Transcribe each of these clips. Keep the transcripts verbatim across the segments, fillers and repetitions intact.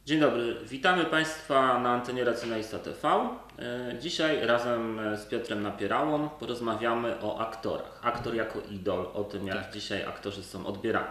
Dzień dobry, witamy Państwa na antenie Racjonalista T V. Dzisiaj razem z Piotrem Napierałą porozmawiamy o aktorach. Aktor jako idol, o tym jak tak. dzisiaj aktorzy są odbierani.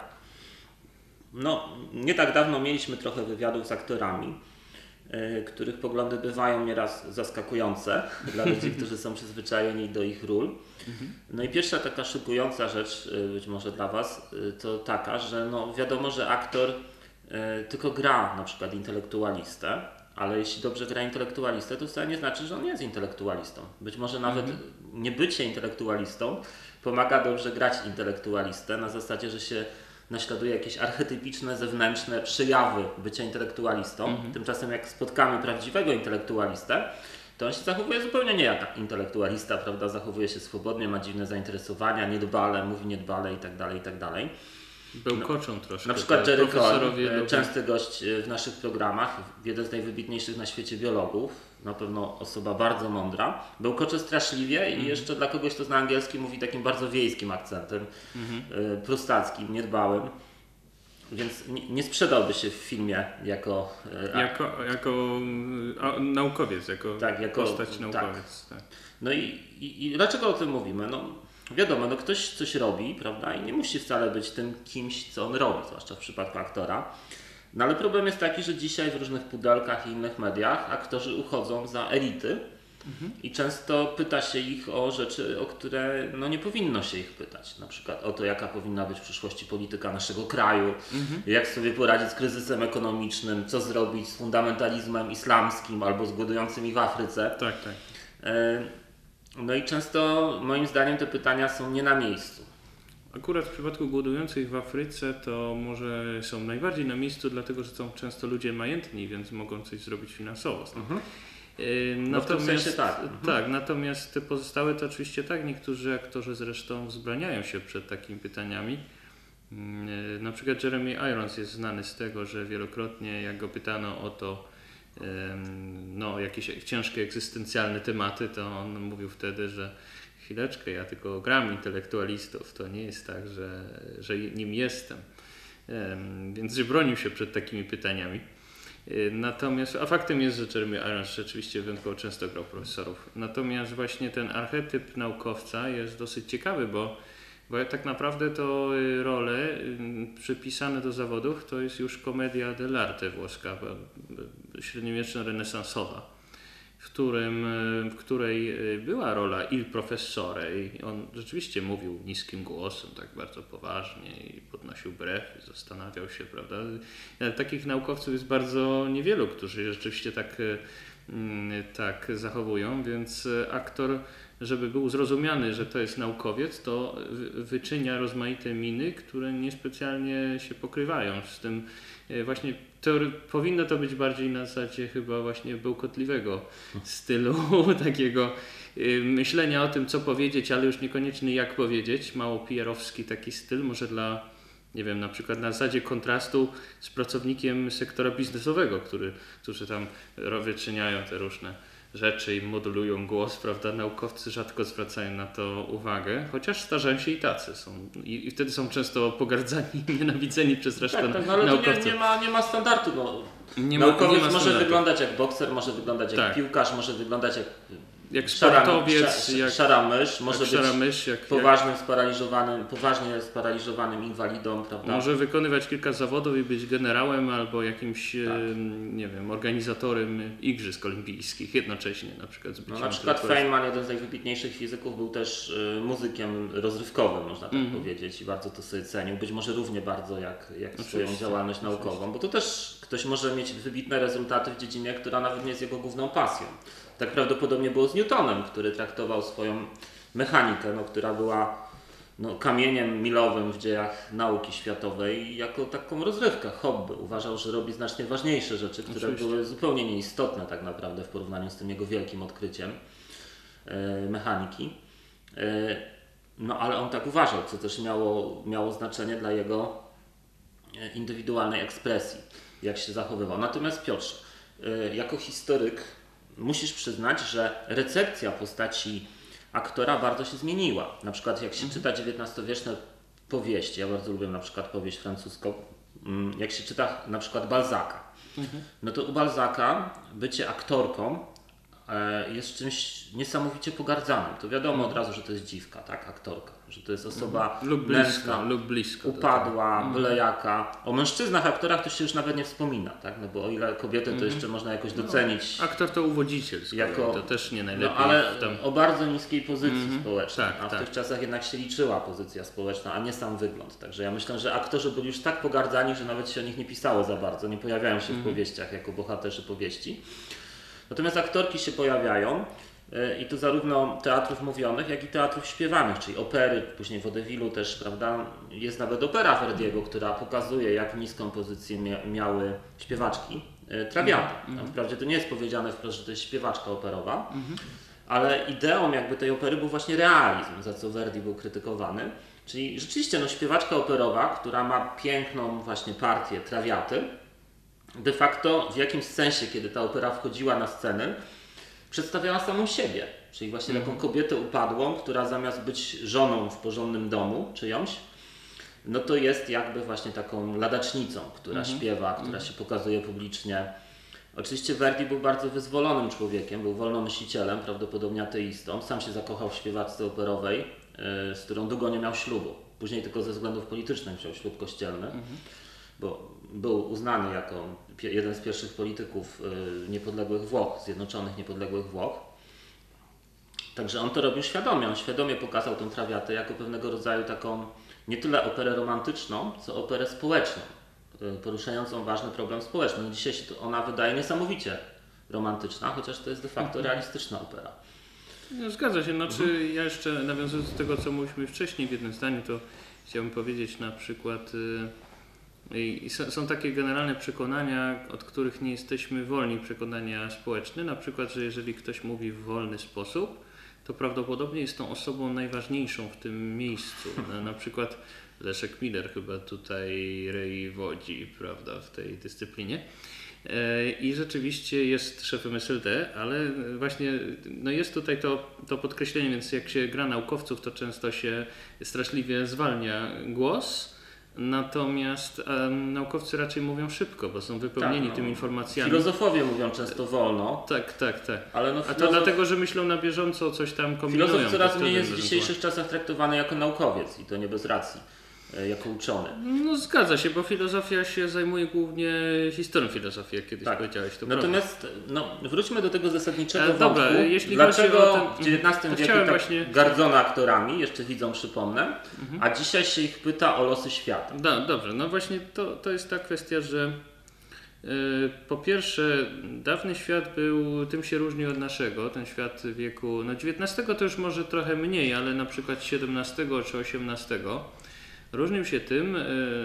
No, nie tak dawno mieliśmy trochę wywiadów z aktorami, których poglądy bywają nieraz zaskakujące dla ludzi, którzy są przyzwyczajeni do ich ról. No i pierwsza taka szokująca rzecz, być może dla Was, to taka, że no wiadomo, że aktor tylko gra na przykład intelektualistę, ale jeśli dobrze gra intelektualistę, to wcale nie znaczy, że on jest intelektualistą. Być może nawet mm-hmm. niebycie intelektualistą pomaga dobrze grać intelektualistę na zasadzie, że się naśladuje jakieś archetypiczne, zewnętrzne przejawy bycia intelektualistą. Mm-hmm. Tymczasem jak spotkamy prawdziwego intelektualistę, to on się zachowuje zupełnie nie jak intelektualista, prawda? Zachowuje się swobodnie, ma dziwne zainteresowania, niedbale, mówi niedbale i tak dalej, i tak dalej. Bełkoczą no, troszkę. Na przykład Jerry Cohen, lubią... częsty gość w naszych programach, jeden z najwybitniejszych na świecie biologów, na pewno osoba bardzo mądra, bełkocze straszliwie mm. i jeszcze dla kogoś, kto zna angielski, mówi takim bardzo wiejskim akcentem, mm-hmm. prustackim, niedbałym. Więc nie, nie sprzedałby się w filmie jako... Jako, jako a, naukowiec, jako, tak, jako postać naukowiec. Tak. Tak. No i, i, i dlaczego o tym mówimy? No, wiadomo, no ktoś coś robi, prawda, i nie musi wcale być tym kimś, co on robi, zwłaszcza w przypadku aktora. No ale problem jest taki, że dzisiaj w różnych pudelkach i innych mediach aktorzy uchodzą za elity mhm. i często pyta się ich o rzeczy, o które no, nie powinno się ich pytać. Na przykład o to, jaka powinna być w przyszłości polityka naszego kraju, mhm. jak sobie poradzić z kryzysem ekonomicznym, co zrobić z fundamentalizmem islamskim albo z głodującymi w Afryce. Tak, tak. No i często moim zdaniem te pytania są nie na miejscu. Akurat w przypadku głodujących w Afryce to może są najbardziej na miejscu, dlatego że są często ludzie majętni, więc mogą coś zrobić finansowo. Mhm. Natomiast, no w tym sensie tak. Mhm. tak. Natomiast te pozostałe to oczywiście tak. Niektórzy aktorzy zresztą wzbraniają się przed takimi pytaniami. Na przykład Jeremy Irons jest znany z tego, że wielokrotnie jak go pytano o to, no, jakieś ciężkie egzystencjalne tematy, to on mówił wtedy, że chwileczkę, ja tylko gram intelektualistów, to nie jest tak, że, że nim jestem. Więc że bronił się przed takimi pytaniami. Natomiast, a faktem jest, że Jeremy Irons rzeczywiście wyjątkowo często grał profesorów. Natomiast właśnie ten archetyp naukowca jest dosyć ciekawy, bo Bo tak naprawdę to role przypisane do zawodów to jest już komedia dell'arte włoska, średniowieczno-renesansowa, w, którym, w której była rola il professore i on rzeczywiście mówił niskim głosem, tak bardzo poważnie i podnosił brew, zastanawiał się, prawda. Takich naukowców jest bardzo niewielu, którzy rzeczywiście tak, tak zachowują, więc aktor, żeby był zrozumiany, że to jest naukowiec, to wyczynia rozmaite miny, które niespecjalnie się pokrywają z tym. Właśnie teory, powinno to być bardziej na zasadzie chyba właśnie bełkotliwego stylu, takiego myślenia o tym, co powiedzieć, ale już niekoniecznie jak powiedzieć. Mało pijerowski taki styl, może dla, nie wiem, na przykład na zasadzie kontrastu z pracownikiem sektora biznesowego, który, którzy tam wyczyniają te różne rzeczy i modulują głos, prawda? Naukowcy rzadko zwracają na to uwagę, chociaż starzają się i tacy są. I, i wtedy są często pogardzani i nienawidzeni przez resztę tak, tak, no, ale naukowców. Nie, nie, ma, nie ma standardu. No. Nie ma, Naukowiec nie ma może standardu. wyglądać jak bokser, może wyglądać jak tak. piłkarz, może wyglądać jak, jak szara, sportowiec, szara, jak szara mysz, może jak być szara mysz, jak, poważnym, jak... sparaliżowanym, poważnie sparaliżowanym inwalidą, prawda? Może wykonywać kilka zawodów i być generałem albo jakimś, tak. nie wiem, organizatorem igrzysk olimpijskich jednocześnie, na przykład z no, na przykład Feynman, jeden z najwybitniejszych fizyków, był też y, muzykiem rozrywkowym, można tak mm-hmm. powiedzieć, i bardzo to sobie cenił, być może równie bardzo jak, jak swoją działalność oczywiście. naukową, bo to też ktoś może mieć wybitne rezultaty w dziedzinie, która nawet nie jest jego główną pasją. Tak prawdopodobnie było z Newtonem, który traktował swoją mechanikę, no, która była no, kamieniem milowym w dziejach nauki światowej, jako taką rozrywkę, hobby. Uważał, że robi znacznie ważniejsze rzeczy, które Oczywiście. były zupełnie nieistotne tak naprawdę w porównaniu z tym jego wielkim odkryciem e, mechaniki. E, no ale on tak uważał, co też miało, miało znaczenie dla jego indywidualnej ekspresji, jak się zachowywał. Natomiast Piotrze, e, jako historyk musisz przyznać, że recepcja postaci aktora bardzo się zmieniła. Na przykład jak się czyta dziewiętnastowieczne powieści, ja bardzo lubię na przykład powieść francuską, jak się czyta na przykład Balzaca, mhm. no to u Balzaca bycie aktorką jest czymś niesamowicie pogardzanym. To wiadomo od razu, że to jest dziwka, tak, aktorka, że to jest osoba lub męska, lub blisko upadła, byle jaka. O mężczyznach, aktorach to się już nawet nie wspomina, tak, no bo o ile kobiety to jeszcze można jakoś docenić. No, aktor to uwodziciel, jako, to też nie najlepiej. No, ale tam... o bardzo niskiej pozycji mm-hmm. społecznej, tak, a w tak. tych czasach jednak się liczyła pozycja społeczna, a nie sam wygląd. Także ja myślę, że aktorzy byli już tak pogardzani, że nawet się o nich nie pisało za bardzo, nie pojawiają się mm-hmm. w powieściach jako bohaterzy powieści. Natomiast aktorki się pojawiają i to zarówno teatrów mówionych, jak i teatrów śpiewanych, czyli opery, później w Vaudevillu też, prawda, jest nawet opera Verdiego, która pokazuje, jak niską pozycję mia- miały śpiewaczki Traviaty. Mm-hmm. Wprawdzie to nie jest powiedziane wprost, że to jest śpiewaczka operowa, mm-hmm. ale ideą jakby tej opery był właśnie realizm, za co Verdi był krytykowany. Czyli rzeczywiście no, śpiewaczka operowa, która ma piękną właśnie partię Traviaty, de facto w jakimś sensie, kiedy ta opera wchodziła na scenę, przedstawiała samą siebie, czyli właśnie mm. taką kobietę upadłą, która zamiast być żoną w porządnym domu czyjąś, no to jest jakby właśnie taką ladacznicą, która mm. śpiewa, która mm. się pokazuje publicznie. Oczywiście Verdi był bardzo wyzwolonym człowiekiem, był wolnomyślicielem, prawdopodobnie ateistą, sam się zakochał w śpiewaczce operowej, yy, z którą długo nie miał ślubu. Później tylko ze względów politycznych wziął ślub kościelny. Mm. Bo był uznany jako jeden z pierwszych polityków niepodległych Włoch, zjednoczonych niepodległych Włoch. Także on to robił świadomie. On świadomie pokazał tę Traviatę jako pewnego rodzaju taką nie tyle operę romantyczną, co operę społeczną, poruszającą ważny problem społeczny. No dzisiaj się to ona wydaje niesamowicie romantyczna, chociaż to jest de facto realistyczna opera. No, zgadza się. Znaczy, mhm. Ja jeszcze nawiązując do tego, co mówiliśmy wcześniej w jednym zdaniu, to chciałbym powiedzieć na przykład... I są takie generalne przekonania, od których nie jesteśmy wolni, przekonania społeczne, na przykład, że jeżeli ktoś mówi w wolny sposób, to prawdopodobnie jest tą osobą najważniejszą w tym miejscu. Na, na przykład Leszek Miller chyba tutaj rei wodzi, prawda, w tej dyscyplinie. I rzeczywiście jest szefem S L D, ale właśnie no jest tutaj to, to podkreślenie, więc jak się gra naukowców, to często się straszliwie zwalnia głos. Natomiast um, naukowcy raczej mówią szybko, bo są wypełnieni tak, no. tymi informacjami. Filozofowie mówią często wolno. Tak, tak, tak. Ale no filozof... A to dlatego, że myślą na bieżąco, coś tam kombinują. Filozof coraz mniej jest w dzisiejszych czasach traktowany jako naukowiec i to nie bez racji, jako uczony. No zgadza się, bo filozofia się zajmuje głównie historią filozofii, jak kiedyś tak. powiedziałeś. To Natomiast no, wróćmy do tego zasadniczego e, wątku. Dobra, jeśli Dlaczego chodzi o ten, w dziewiętnastym wieku tak właśnie... gardzono aktorami, jeszcze widzą, przypomnę, mhm. a dzisiaj się ich pyta o losy świata. Da, dobrze, no właśnie to, to jest ta kwestia, że yy, po pierwsze dawny świat był, tym się różnił od naszego, ten świat wieku no dziewiętnastego to już może trochę mniej, ale na przykład siedemnastego czy osiemnastego różnił się tym,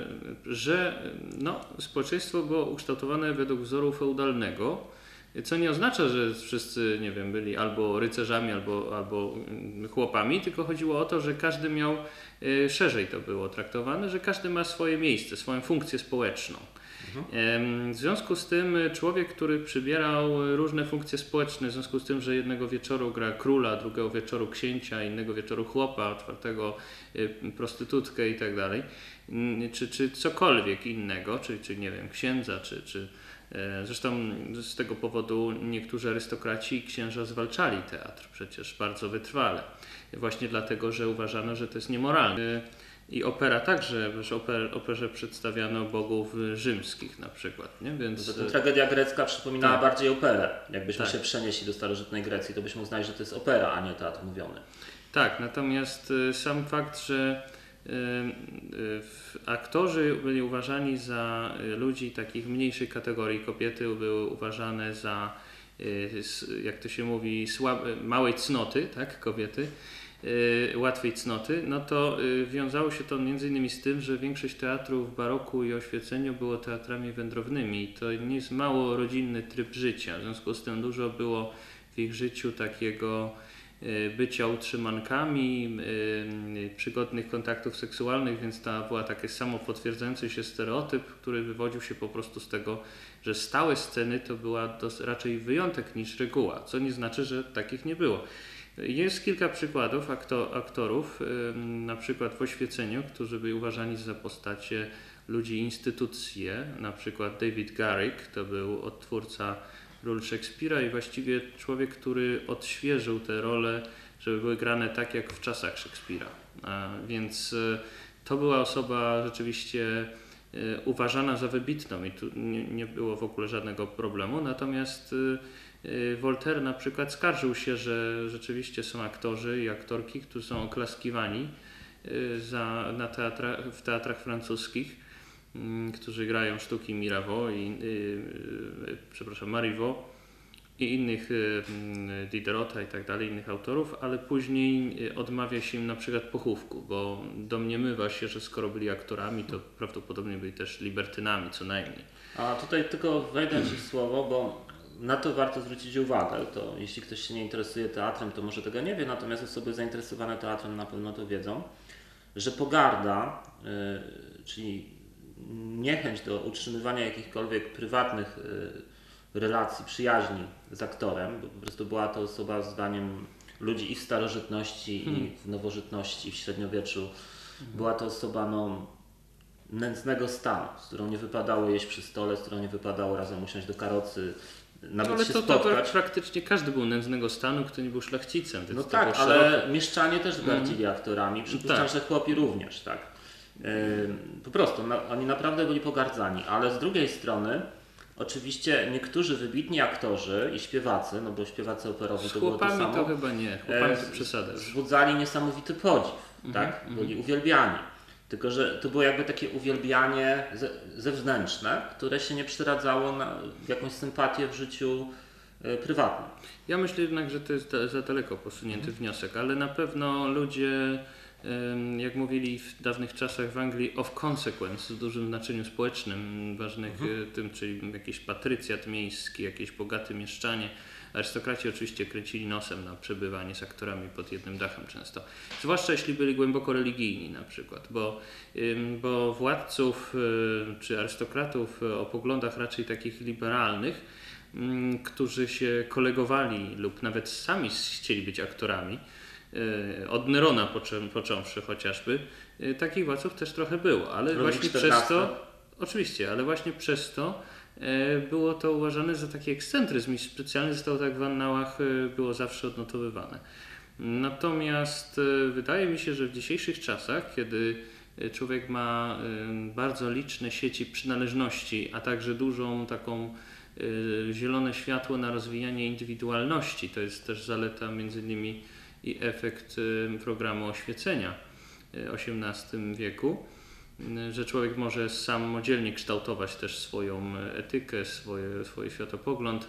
że no, społeczeństwo było ukształtowane według wzoru feudalnego, co nie oznacza, że wszyscy, nie wiem, byli albo rycerzami, albo, albo chłopami, tylko chodziło o to, że każdy miał, szerzej to było traktowane, że każdy ma swoje miejsce, swoją funkcję społeczną. Mhm. W związku z tym człowiek, który przybierał różne funkcje społeczne, w związku z tym, że jednego wieczoru gra króla, drugiego wieczoru księcia, innego wieczoru chłopa, czwartego prostytutkę i tak dalej, czy, czy cokolwiek innego, czy, czy nie wiem, księdza, czy, czy zresztą z tego powodu niektórzy arystokraci i księża zwalczali teatr przecież bardzo wytrwale, właśnie dlatego, że uważano, że to jest niemoralne. I opera także, w oper, operze przedstawiano bogów rzymskich na przykład, nie? Więc to tragedia grecka przypominała tak. bardziej operę. Jakbyśmy tak. się przenieśli do starożytnej Grecji, to byśmy uznali, że to jest opera, a nie teatr mówiony. Tak, natomiast sam fakt, że aktorzy byli uważani za ludzi takich mniejszej kategorii, kobiety były uważane za, jak to się mówi, słabe, małej cnoty, tak, kobiety, łatwej cnoty, no to wiązało się to między innymi z tym, że większość teatrów w baroku i oświeceniu było teatrami wędrownymi. To nie jest mało rodzinny tryb życia, w związku z tym dużo było w ich życiu takiego bycia utrzymankami, przygodnych kontaktów seksualnych, więc to była taki samopotwierdzający się stereotyp, który wywodził się po prostu z tego, że stałe sceny to była dos- raczej wyjątek niż reguła, co nie znaczy, że takich nie było. Jest kilka przykładów akto- aktorów, yy, na przykład w Oświeceniu, którzy byli uważani za postacie ludzi instytucje, na przykład David Garrick, to był odtwórca ról Szekspira i właściwie człowiek, który odświeżył te role, żeby były grane tak jak w czasach Szekspira. A więc to była osoba rzeczywiście uważana za wybitną i tu nie, nie było w ogóle żadnego problemu, natomiast Voltaire na przykład skarżył się, że rzeczywiście są aktorzy i aktorki, którzy są oklaskiwani za, na teatra, w teatrach francuskich, którzy grają sztuki Mirabeau i yy, przepraszam, Marivaux i innych yy, Diderota i tak dalej, innych autorów, ale później odmawia się im na przykład pochówku, bo domniemywa się, że skoro byli aktorami, to prawdopodobnie byli też libertynami co najmniej. A tutaj tylko wejdę Ci w słowo, bo na to warto zwrócić uwagę. To jeśli ktoś się nie interesuje teatrem, to może tego nie wie, natomiast osoby zainteresowane teatrem na pewno to wiedzą, że pogarda, yy, czyli niechęć do utrzymywania jakichkolwiek prywatnych y, relacji, przyjaźni z aktorem, bo po prostu była to osoba zdaniem ludzi i w starożytności, hmm. i w nowożytności, i w średniowieczu. Hmm. Była to osoba no, nędznego stanu, z którą nie wypadało jeść przy stole, z którą nie wypadało razem usiąść do karocy, nawet ale się to, spotkać. To praktycznie każdy był nędznego stanu, kto nie był szlachcicem. No tak, ale mieszczanie też gardzili hmm. aktorami, przypuszczam, tak. że chłopi również, tak. Po prostu no, oni naprawdę byli pogardzani, ale z drugiej strony oczywiście niektórzy wybitni aktorzy i śpiewacy, no bo śpiewacy operowi z to było to samo. Z chłopami to chyba nie, chłopami to przesada. Wzbudzali niesamowity podziw, mm-hmm, tak? Byli mm-hmm. uwielbiani. Tylko że to było jakby takie uwielbianie ze, zewnętrzne, które się nie przeradzało na jakąś sympatię w życiu y, prywatnym. Ja myślę jednak, że to jest za daleko posunięty mm-hmm. wniosek, ale na pewno ludzie, jak mówili w dawnych czasach w Anglii, of consequence, w dużym znaczeniu społecznym, ważnych mhm. tym, czyli jakiś patrycjat miejski, jakieś bogate mieszczanie. Arystokraci oczywiście kręcili nosem na przebywanie z aktorami pod jednym dachem często. Zwłaszcza jeśli byli głęboko religijni na przykład, bo, bo władców czy arystokratów o poglądach raczej takich liberalnych, którzy się kolegowali lub nawet sami chcieli być aktorami, od Nerona począwszy chociażby, takich władców też trochę było, ale Ludwik właśnie czternasty. przez to, oczywiście, ale właśnie przez to było to uważane za taki ekscentryzm i specjalnie zostało tak w annałach było zawsze odnotowywane. Natomiast wydaje mi się, że w dzisiejszych czasach, kiedy człowiek ma bardzo liczne sieci przynależności, a także dużą taką zielone światło na rozwijanie indywidualności, to jest też zaleta między innymi i efekt programu oświecenia w osiemnastym wieku, że człowiek może samodzielnie kształtować też swoją etykę, swoje, swój światopogląd,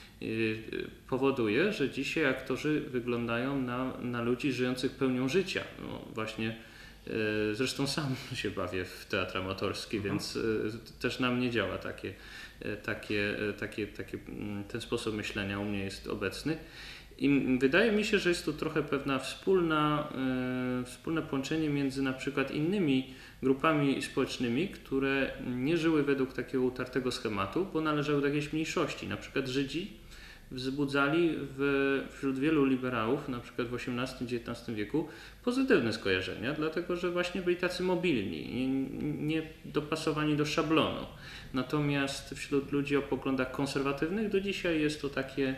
powoduje, że dzisiaj aktorzy wyglądają na, na ludzi żyjących pełnią życia. No właśnie, zresztą sam się bawię w teatr amatorski, mhm. więc też na mnie działa takie, takie, takie, takie, ten sposób myślenia u mnie jest obecny. I wydaje mi się, że jest tu trochę pewna wspólna, e, wspólne połączenie między na przykład innymi grupami społecznymi, które nie żyły według takiego utartego schematu, bo należały do jakiejś mniejszości. Na przykład Żydzi wzbudzali w, wśród wielu liberałów, na przykład w osiemnastym dziewiętnastym wieku, pozytywne skojarzenia, dlatego że właśnie byli tacy mobilni, nie, nie dopasowani do szablonu. Natomiast wśród ludzi o poglądach konserwatywnych do dzisiaj jest to takie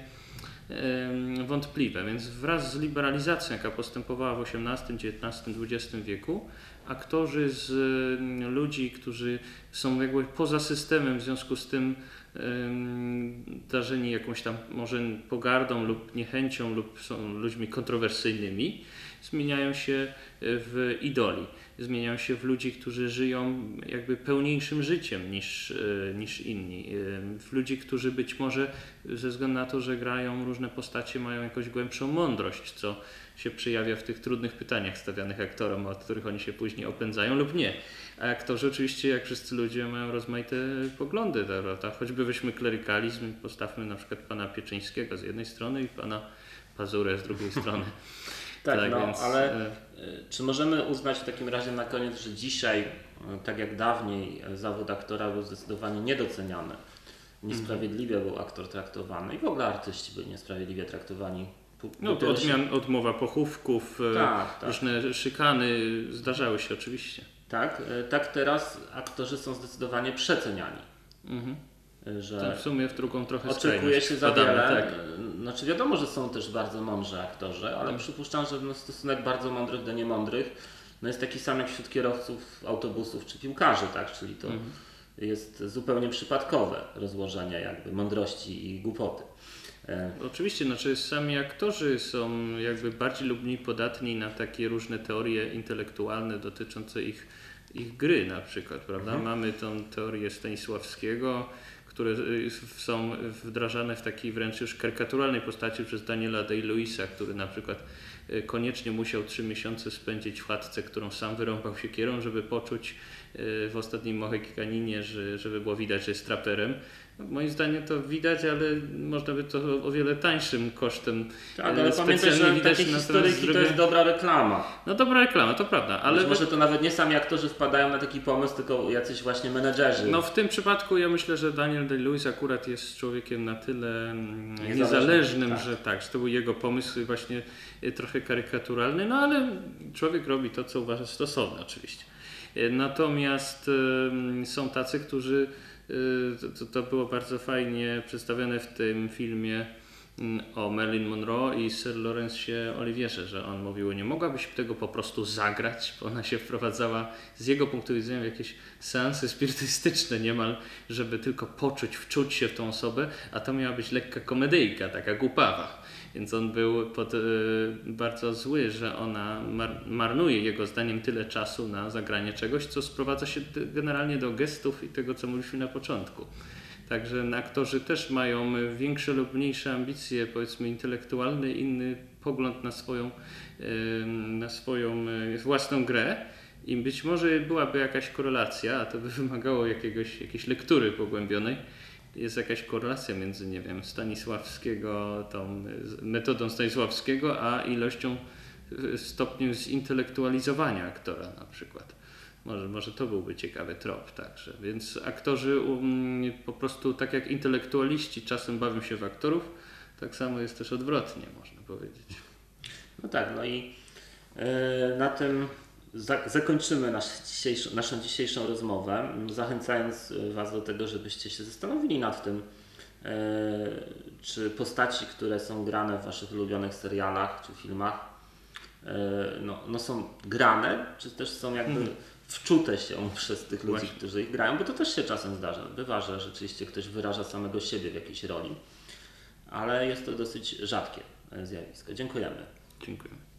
wątpliwe, więc wraz z liberalizacją, jaka postępowała w osiemnastym, dziewiętnastym, dwudziestym wieku, aktorzy z ludzi, którzy są jakby poza systemem, w związku z tym darzeni jakąś tam może pogardą lub niechęcią lub są ludźmi kontrowersyjnymi, zmieniają się w idoli, zmieniają się w ludzi, którzy żyją jakby pełniejszym życiem niż, niż inni, w ludzi, którzy być może ze względu na to, że grają różne postacie, mają jakąś głębszą mądrość, co się przejawia w tych trudnych pytaniach stawianych aktorom, od których oni się później opędzają lub nie. A aktorzy oczywiście, jak wszyscy ludzie, mają rozmaite poglądy, prawda? Choćby weźmy klerykalizm, postawmy na przykład pana Pieczyńskiego z jednej strony i pana Pazurę z drugiej strony. Tak, tak, no, więc... ale czy możemy uznać w takim razie na koniec, że dzisiaj, tak jak dawniej, zawód aktora był zdecydowanie niedoceniany, niesprawiedliwie mm. był aktor traktowany i w ogóle artyści byli niesprawiedliwie traktowani. No to odmian, odmowa pochówków, tak, tak. różne szykany zdarzały się oczywiście. Tak, tak teraz aktorzy są zdecydowanie przeceniani. Mhm. Że to w sumie w drugą trochę oczekuje się za wpadamy, wiele. tak. Znaczy wiadomo, że są też bardzo mądrzy aktorzy, ale hmm. przypuszczam, że no stosunek bardzo mądrych do niemądrych no jest taki sam jak wśród kierowców autobusów czy piłkarzy, tak? Czyli to hmm. jest zupełnie przypadkowe rozłożenie jakby mądrości i głupoty. Oczywiście, znaczy sami aktorzy są jakby bardziej lub mniej podatni na takie różne teorie intelektualne dotyczące ich, ich gry na przykład, prawda? Mhm. Mamy tą teorię Stanisławskiego, które są wdrażane w takiej wręcz już karykaturalnej postaci przez Daniela Day-Lewisa, który na przykład koniecznie musiał trzy miesiące spędzić w chatce, którą sam wyrąbał siekierą, żeby poczuć w ostatnim Mohekaninie, że, żeby było widać, że jest traperem. Moim zdaniem to widać, ale można by to o wiele tańszym kosztem. Tak, ale pamiętaj, że widać takie na historyjki to jest dobra reklama. No dobra reklama, to prawda. Ale Być może to nawet nie sami aktorzy wpadają na taki pomysł, tylko jacyś właśnie menedżerzy. No w tym przypadku ja myślę, że Daniel Day-Lewis akurat jest człowiekiem na tyle niezależnym, niezależnym tak. że tak, że to był jego pomysł właśnie trochę karykaturalny, no ale człowiek robi to, co uważa stosowne oczywiście. Natomiast y, są tacy, którzy To, to było bardzo fajnie przedstawione w tym filmie o Marilyn Monroe i Sir Laurence'ie Olivierze, że on mówił, nie mogłabyś tego po prostu zagrać, bo ona się wprowadzała z jego punktu widzenia w jakieś seanse spirytystyczne niemal, żeby tylko poczuć, wczuć się w tą osobę, a to miała być lekka komedyjka, taka głupawa. Więc on był pod, y, bardzo zły, że ona mar- marnuje jego zdaniem tyle czasu na zagranie czegoś, co sprowadza się generalnie do gestów i tego, co mówiliśmy na początku. Także aktorzy też mają większe lub mniejsze ambicje, powiedzmy intelektualne, inny pogląd na swoją, y, na swoją y, własną grę. I być może byłaby jakaś korelacja, a to by wymagało jakiegoś, jakiejś lektury pogłębionej. Jest jakaś korelacja między, nie wiem, Stanisławskiego, tą metodą Stanisławskiego, a ilością, stopniem zintelektualizowania aktora na przykład. Może, może to byłby ciekawy trop, także. Więc aktorzy um, po prostu tak jak intelektualiści czasem bawią się w aktorów, tak samo jest też odwrotnie, można powiedzieć. No tak, no i yy, na tym za- zakończymy nasz dzisiejszy, naszą dzisiejszą rozmowę, zachęcając Was do tego, żebyście się zastanowili nad tym, yy, czy postaci, które są grane w Waszych ulubionych serialach czy filmach, yy, no, no są grane, czy też są jakby hmm. wczute się przez tych ludzi, Właśnie. którzy ich grają, bo to też się czasem zdarza. Bywa, że rzeczywiście ktoś wyraża samego siebie w jakiejś roli, ale jest to dosyć rzadkie zjawisko. Dziękujemy. Dziękuję.